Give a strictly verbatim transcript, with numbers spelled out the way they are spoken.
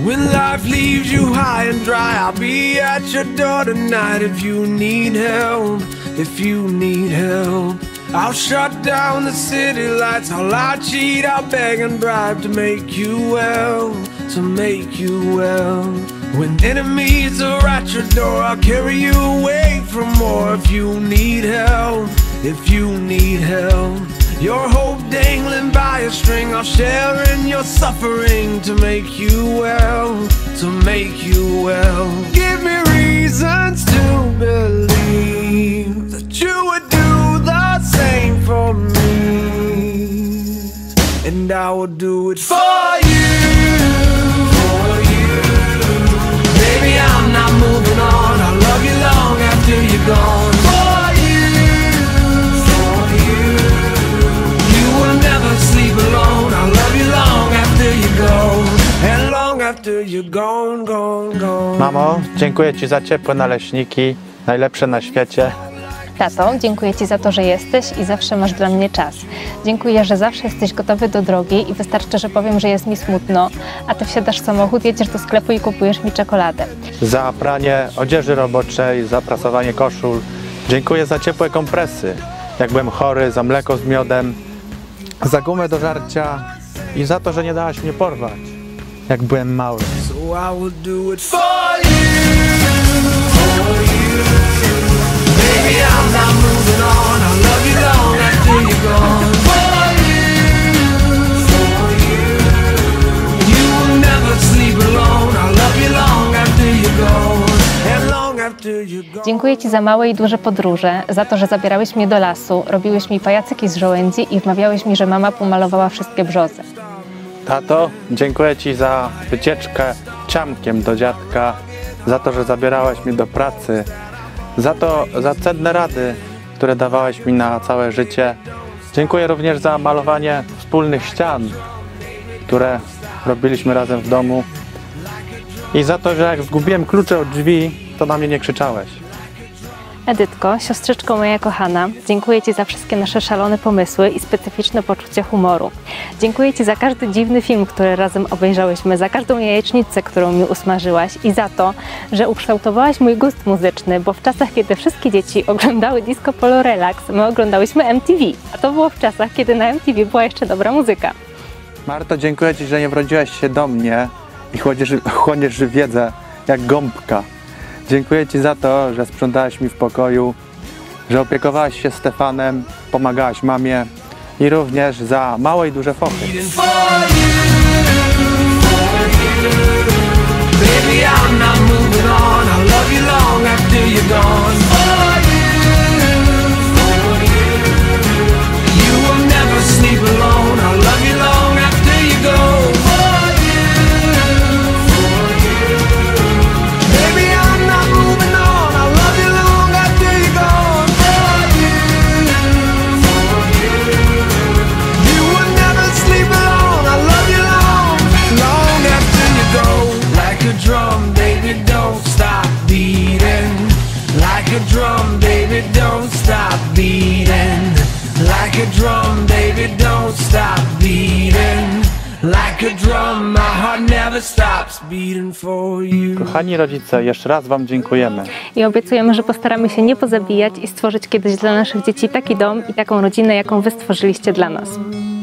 When life leaves you high and dry, I'll be at your door tonight if you need help, if you need help. I'll shut down the city lights, I'll lie, cheat, I'll beg and bribe to make you well, to make you well. When enemies are at your door, I'll carry you away from more if you need help, if you need help. Your hope dangling by a string, I'll share in your suffering to make you well, to make you well. Give me reasons to believe that you would do the same for me, and I will do it for you, for you. Baby, I'm not moving on, I'll love you long after you're gone. For you, for you. You will never sleep alone, I'll love you long after you go, and long after you're gone, gone, gone. Mamo, dziękuję Ci za ciepłe naleśniki, najlepsze na świecie. Tato, dziękuję Ci za to, że jesteś i zawsze masz dla mnie czas. Dziękuję, że zawsze jesteś gotowy do drogi i wystarczy, że powiem, że jest mi smutno, a Ty wsiadasz w samochód, jedziesz do sklepu i kupujesz mi czekoladę. Za pranie odzieży roboczej, za prasowanie koszul. Dziękuję za ciepłe kompresy, jak byłem chory, za mleko z miodem, za gumę do żarcia i za to, że nie dałaś mnie porwać, jak byłem mały. So I will do it for you, for you. Baby, I'm not moving on, I'll love you long after you're gone. For you, for you. You will never sleep alone, I'll love you long after you're gone, and long after you're gone. Dziękuję Ci za małe i duże podróże, za to, że zabierałeś mnie do lasu, robiłeś mi pajacyki z żołędzi i wmawiałeś mi, że mama pomalowała wszystkie brzozy. Tato, dziękuję Ci za wycieczkę ciamkiem do dziadka, za to, że zabierałeś mnie do pracy, za to, za cenne rady, które dawałeś mi na całe życie. Dziękuję również za malowanie wspólnych ścian, które robiliśmy razem w domu i za to, że jak zgubiłem klucze od drzwi, to na mnie nie krzyczałeś. Edytko, siostrzyczko moja kochana, dziękuję Ci za wszystkie nasze szalone pomysły i specyficzne poczucie humoru. Dziękuję Ci za każdy dziwny film, który razem obejrzałyśmy, za każdą jajecznicę, którą mi usmażyłaś i za to, że ukształtowałaś mój gust muzyczny, bo w czasach, kiedy wszystkie dzieci oglądały Disco Polo Relax, my oglądałyśmy M T V, a to było w czasach, kiedy na M T V była jeszcze dobra muzyka. Marto, dziękuję Ci, że nie wrodziłaś się do mnie i chłoniesz, chłoniesz wiedzę jak gąbka. Dziękuję Ci za to, że sprzątałaś mi w pokoju, że opiekowałaś się Stefanem, pomagałaś mamie i również za małe i duże fochy. Drum, baby, don't stop beating. Like a drum, baby, don't stop beating. Like a drum, my heart never stops beating for you. Kochani rodzice, jeszcze raz Wam dziękujemy. I obiecujemy, że postaramy się nie pozabijać i stworzyć kiedyś dla naszych dzieci taki dom i taką rodzinę, jaką Wy stworzyliście dla nas.